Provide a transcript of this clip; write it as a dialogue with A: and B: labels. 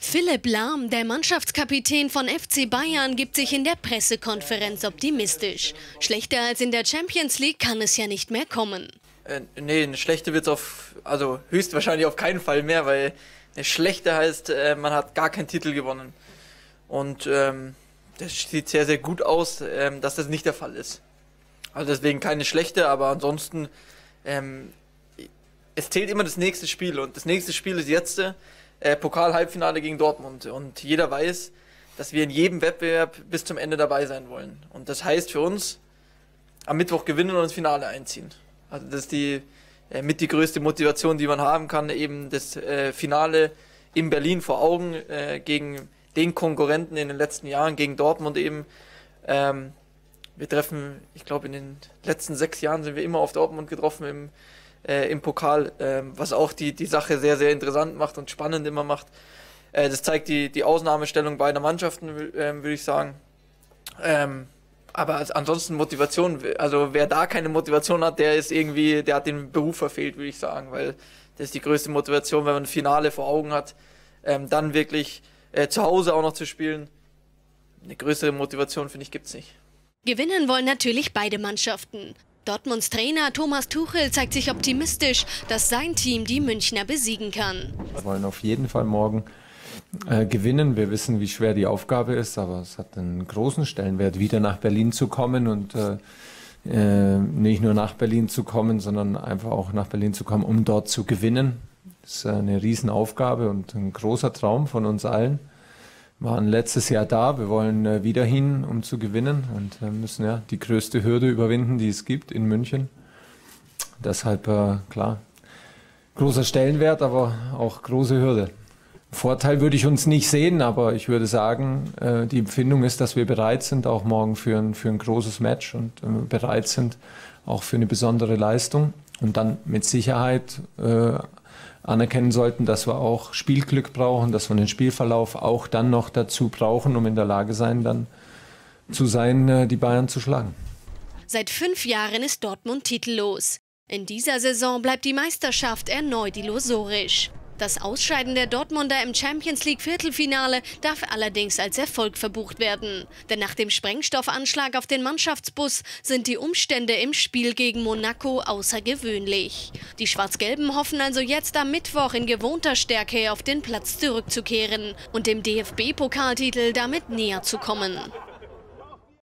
A: Philipp Lahm, der Mannschaftskapitän von FC Bayern, gibt sich in der Pressekonferenz optimistisch. Schlechter als in der Champions League kann es ja nicht mehr kommen.
B: Nee, eine schlechte wird es höchstwahrscheinlich auf keinen Fall mehr, weil eine schlechte heißt, man hat gar keinen Titel gewonnen. Und das sieht sehr, sehr gut aus, dass das nicht der Fall ist. Also deswegen keine schlechte, aber ansonsten, es zählt immer das nächste Spiel. Und das nächste Spiel ist jetzt Pokal-Halbfinale gegen Dortmund. Und jeder weiß, dass wir in jedem Wettbewerb bis zum Ende dabei sein wollen. Und das heißt für uns, am Mittwoch gewinnen und ins Finale einziehen. Also das ist die größte Motivation, die man haben kann, eben das Finale in Berlin vor Augen gegen den Konkurrenten in den letzten Jahren, gegen Dortmund eben. Wir treffen, ich glaube in den letzten 6 Jahren sind wir immer auf Dortmund getroffen im Pokal, was auch die Sache sehr, sehr interessant macht und spannend immer macht. Das zeigt die Ausnahmestellung beider Mannschaften, würde ich sagen. Aber ansonsten Motivation, also wer da keine Motivation hat, der hat den Beruf verfehlt, würde ich sagen, weil das ist die größte Motivation, wenn man ein Finale vor Augen hat, dann wirklich zu Hause auch noch zu spielen. Eine größere Motivation, finde ich, gibt's nicht.
A: Gewinnen wollen natürlich beide Mannschaften. Dortmunds Trainer Thomas Tuchel zeigt sich optimistisch, dass sein Team die Münchner besiegen kann.
C: Wir wollen auf jeden Fall morgen gewinnen. Wir wissen, wie schwer die Aufgabe ist, aber es hat einen großen Stellenwert, wieder nach Berlin zu kommen und nicht nur nach Berlin zu kommen, sondern einfach auch nach Berlin zu kommen, um dort zu gewinnen. Das ist eine Riesenaufgabe und ein großer Traum von uns allen. Wir waren letztes Jahr da, wir wollen wieder hin, um zu gewinnen und müssen ja die größte Hürde überwinden, die es gibt in München. Deshalb, klar, großer Stellenwert, aber auch große Hürde. Vorteil würde ich uns nicht sehen, aber ich würde sagen, die Empfindung ist, dass wir bereit sind, auch morgen für ein großes Match und bereit sind, auch für eine besondere Leistung und dann mit Sicherheit anerkennen sollten, dass wir auch Spielglück brauchen, dass wir den Spielverlauf auch dann noch dazu brauchen, um in der Lage zu sein, die Bayern zu schlagen.
A: Seit 5 Jahren ist Dortmund titellos. In dieser Saison bleibt die Meisterschaft erneut illusorisch. Das Ausscheiden der Dortmunder im Champions-League-Viertelfinale darf allerdings als Erfolg verbucht werden. Denn nach dem Sprengstoffanschlag auf den Mannschaftsbus sind die Umstände im Spiel gegen Monaco außergewöhnlich. Die Schwarz-Gelben hoffen also jetzt am Mittwoch in gewohnter Stärke auf den Platz zurückzukehren und dem DFB-Pokaltitel damit näher zu kommen.